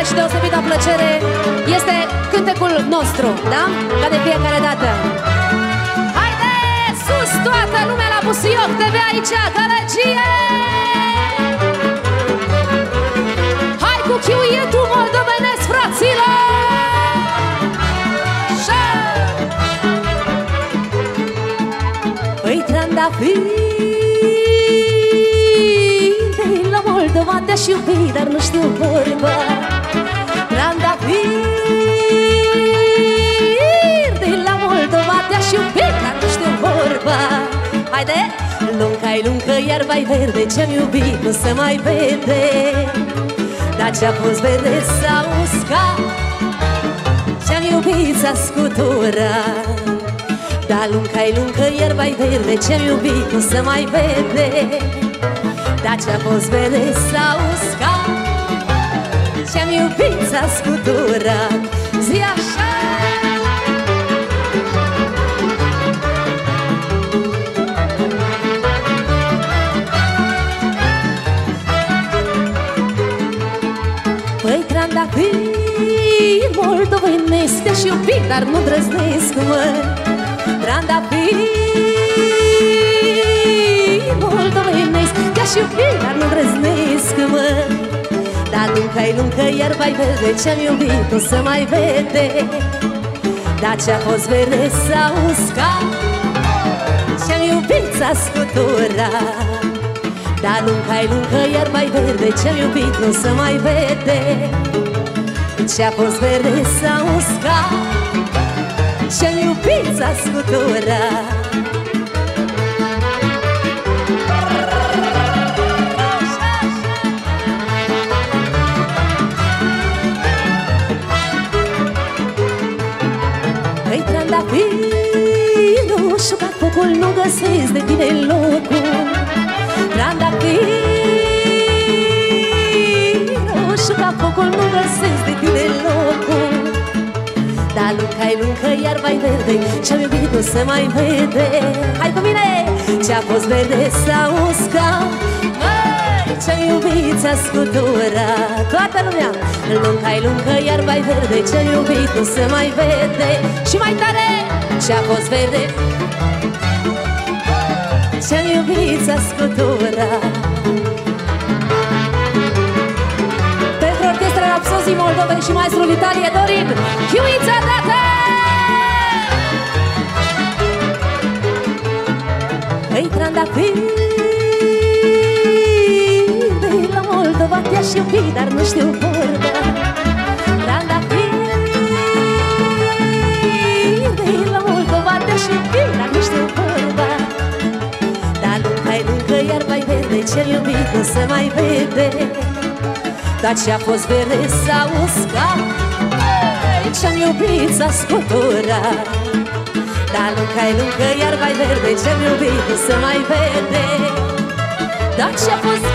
mare și deosebită plăcere este cântecul nostru, da? Ca de fiecare dată. Haide, sus toată lumea la Busuioc TV aici, gălăgie! Hai cu chiuietul moldovenesc, fraților! Păi trandafiri de la Moldova te-aș iubi, dar nu știu vorba. Trandafiri de la Moldova te-aș iubi, dar nu știu vorba. Haide! Lunca-i luncă, iarba-i verde, ce-am iubit nu se mai vede. Dar ce-a fost verde s-a uscat, ce-am iubit s-a scuturat. Dar lunca-i luncă, iarba-i verde, ce-am iubit nu se mai vede. Dar ce-a fost verde s-a uscat, ce-am iubit s-a scuturat. Zi așa! Păi trandafiri moldovenesc te-aș iubi, dar nu drăznesc, mă. Trandafiri moldovenesc te-aș iubi, dar nu drăznesc, mă. Dar lunca-i luncă, iarba-i verde, ce-am iubit nu se mai vede. Dar ce-a fost verde s-a uscat, ce-am iubit s-a scuturat. Dar lunca-i luncă, iarba-i verde, ce-am iubit nu se mai vede. Ce-a fost verde s-a uscat, ce-am iubit s-a scuturat. Păi trandafiri roșu ca focul, nu găsesc de tine locul. Trandafiri roșu ca focul, nu găsesc de tine locul. Dar lunca-i luncă, iarba-i verde, ce-am iubit nu se mai vede. Hai cu mine! Ce-a fost verde s-a uscat, măi, ce-am iubit s-a scuturat. Toată lumea! Lunca-i luncă, iarba-i verde, ce-am iubit nu se mai vede. Și mai tare! Ce-a fost verde, ce-am iubit s-a scuturat. Pentru orchestra Rapsozii Moldovei și maestrul Vitalie Dorin, chiuița dată! Păi trandafiri de la Moldova te-aș iubi, dar nu știu vorba. Trandafiri de la Moldova te-aș iubi, dar nu știu vorba. Dar lunca-i luncă, iarba-i verde, ce-am iubit nu se mai vede. Dar ce-a fost verde s-a uscat, ce-am iubit s-a scuturat. Dar lunca-i luncă, iarba-i verde, ce-am iubit nu se mai vede. Dar ce-a fost